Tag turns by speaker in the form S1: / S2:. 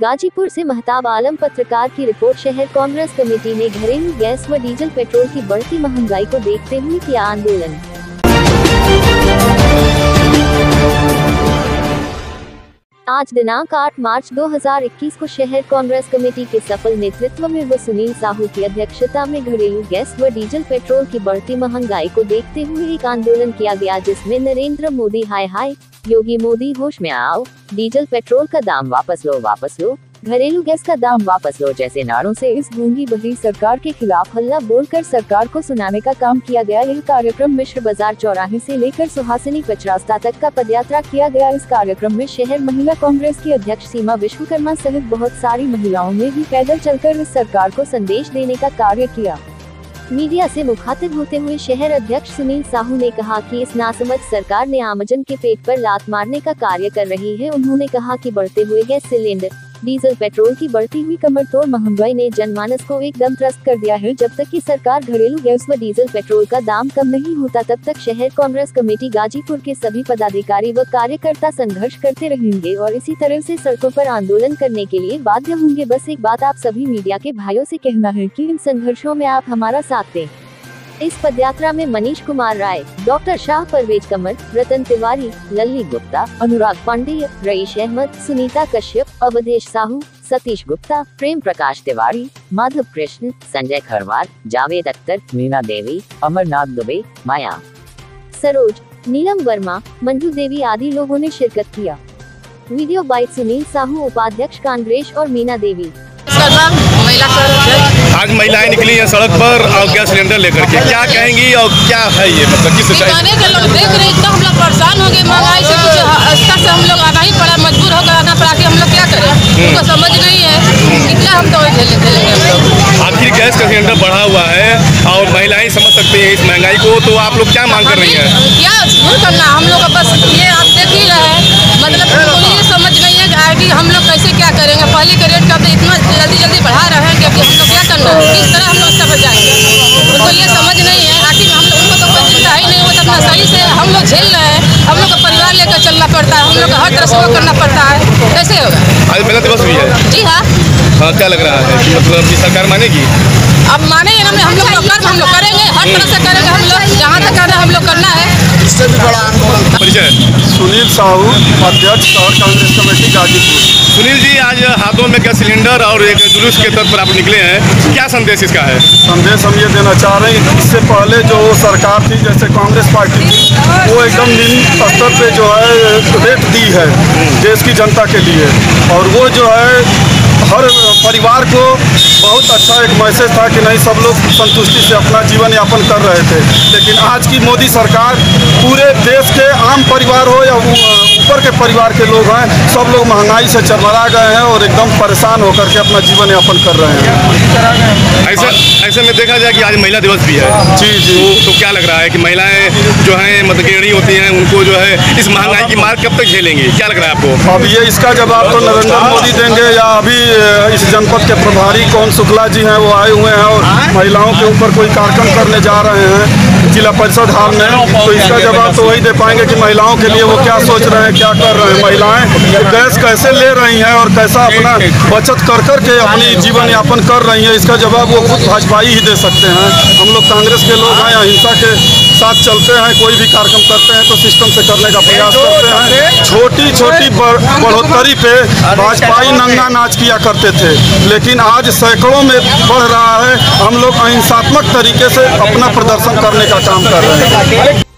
S1: गाजीपुर से महताब आलम पत्रकार की रिपोर्ट। शहर कांग्रेस कमेटी ने घरेलू गैस व डीजल पेट्रोल की बढ़ती महंगाई को देखते हुए किया आंदोलन। आज दिनांक 8 मार्च 2021 को शहर कांग्रेस कमेटी के सफल नेतृत्व में व सुनील साहू की अध्यक्षता में घरेलू गैस व डीजल पेट्रोल की बढ़ती महंगाई को देखते हुए एक आंदोलन किया गया, जिसमें नरेंद्र मोदी हाय हाय, योगी मोदी होश में आओ, डीजल पेट्रोल का दाम वापस लो, घरेलू गैस का दाम वापस लो जैसे नारों से इस गूंगी बहरी सरकार के खिलाफ हल्ला बोलकर सरकार को सुनाने का काम किया गया। यह कार्यक्रम मिश्र बाजार चौराहे से लेकर सुहासिनी कच रास्ता तक का पदयात्रा किया गया। इस कार्यक्रम में शहर महिला कांग्रेस की अध्यक्ष सीमा विश्वकर्मा सहित बहुत सारी महिलाओं ने भी पैदल चलकर इस सरकार को संदेश देने का कार्य किया। मीडिया से मुखातिब होते हुए शहर अध्यक्ष सुनील साहू ने कहा कि इस नासमझ सरकार ने आमजन के पेट पर लात मारने का कार्य कर रही है। उन्होंने कहा कि बढ़ते हुए गैस सिलेंडर, डीजल पेट्रोल की बढ़ती हुई कमर तोड़ महंगाई ने जनमानस को एकदम त्रस्त कर दिया है। जब तक कि सरकार घरेलू गैस व डीजल पेट्रोल का दाम कम नहीं होता, तब तक शहर कांग्रेस कमेटी गाजीपुर के सभी पदाधिकारी व कार्यकर्ता संघर्ष करते रहेंगे और इसी तरह से सड़कों पर आंदोलन करने के लिए बाध्य होंगे। बस एक बात आप सभी मीडिया के भाइयों से कहना है कि इन संघर्षों में आप हमारा साथ दें। इस पदयात्रा में मनीष कुमार राय, डॉक्टर शाह, परवेज कमर, रतन तिवारी, लल्ली गुप्ता, अनुराग पांडेय, रईस अहमद, सुनीता कश्यप, अवधेश साहू, सतीश गुप्ता, प्रेम प्रकाश तिवारी, माधव कृष्ण, संजय खरवार, जावेद अख्तर, मीना देवी, अमरनाथ दुबे, माया सरोज, नीलम वर्मा, मंजू देवी आदि लोगों ने शिरकत किया। वीडियो बाइट सुनील साहू, उपाध्यक्ष कांग्रेस और मीना देवी।
S2: आज महिलाएं निकली हैं सड़क पर और गैस सिलेंडर लेकर के, क्या कहेंगी और क्या है ये मतलब किस
S3: के लोग देख रहे हैं, हम लोग परेशान हो गए महंगाई से, कुछ स्तर से हम लोग आना ही पड़ा, मजबूर होकर आना पड़ा कि हम लोग क्या करें, उनको समझ नहीं है, कितना हम तो झेलेंगे।
S2: आखिर गैस का सिलेंडर बढ़ा हुआ है और महिलाएं समझ सकती हैं इस महंगाई को, तो आप लोग क्या मांग कर रही हैं?
S3: क्या करना हम लोग बस ये आप देख ही रहे हैं, मतलब ये समझ नहीं है कि हम लोग कैसे क्या करेंगे। पहले के रेट का तो इतना जल्दी बढ़ा रहे हैं कि हम लोग क्या करना है, किस तरह हम लोग इसका बचाएंगे, उनको ये समझ नहीं है। आखिर हम लोग उनको तो कोई चिंता ही नहीं होता, अपना सही से हम लोग झेल रहे हैं, हम लोग का परिवार लेकर चलना पड़ता है, हम लोग हर तरह से वो करना पड़ता है, कैसे होगा?
S2: आज महिला दिवस भी है।
S3: जी हाँ,
S2: क्या लग रहा है मतलब कि सरकार मानेगी?
S3: अब माने हम लोग कर्म हम लोग करेंगे, हर तरह से करेंगे, हम लोग जहाँ तक करना हम लोग करना है।
S2: इससे भी बड़ा आंदोलन। परिचय
S4: सुनील साहू, अध्यक्ष शहर कांग्रेस कमेटी गाजीपुर।
S2: सुनील जी, आज हाथों में गैस सिलेंडर और एक जुलूस के तौर पर आप निकले हैं, क्या संदेश इसका है?
S4: संदेश हम ये देना चाह रहे हैं, इससे पहले जो सरकार थी, जैसे कांग्रेस पार्टी थी, वो एकदम निम्न स्तर पे जो है रेट दी है देश की जनता के लिए, और वो जो है हर परिवार को बहुत अच्छा एक मैसेज था कि नहीं, सब लोग संतुष्टि से अपना जीवन यापन कर रहे थे। लेकिन आज की मोदी सरकार पूरे देश के आम परिवार हो या ऊपर के परिवार के लोग हैं, सब लोग महंगाई से चरमरा गए हैं और एकदम परेशान होकर के अपना जीवन यापन कर रहे हैं।
S2: ऐसे में देखा जाए कि आज महिला दिवस भी है।
S4: जी
S2: तो क्या लग रहा है कि महिलाएं जो हैं मतलब गृहिणी होती हैं, उनको जो है इस महंगाई की मार कब तक झेलेंगी, क्या लग रहा है आपको?
S4: अब ये इसका जवाब तो नरेंद्र मोदी देंगे, या अभी इस जनपद के प्रभारी कौन शुक्ला जी हैं वो आए हुए हैं और महिलाओं के ऊपर कोई कार्यक्रम करने जा रहे हैं जिला परिषद हाल में, तो इसका जवाब तो वही दे पाएंगे कि महिलाओं के लिए वो क्या सोच रहे हैं, क्या कर रहे हैं। महिलाएं गैस कैसे ले रही हैं और कैसा अपना बचत कर करके अपनी जीवन यापन कर रही हैं, इसका जवाब वो खुद भाजपा ही दे सकते हैं। हम लोग कांग्रेस के लोग हैं, अहिंसा के साथ चलते हैं, कोई भी कार्यक्रम करते हैं तो सिस्टम से करने का प्रयास करते हैं। छोटी छोटी बढ़ोतरी पे भाजपा ही नंगा नाच किया करते थे, लेकिन आज सैकड़ों में बढ़ रहा है। हम लोग अहिंसात्मक तरीके से अपना प्रदर्शन करने का काम कर रहे हैं।